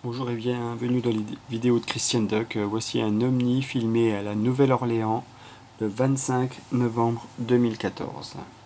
Bonjour et bienvenue dans les vidéos de Christian Duck. Voici un ovni filmé à la Nouvelle-Orléans le 25 novembre 2014.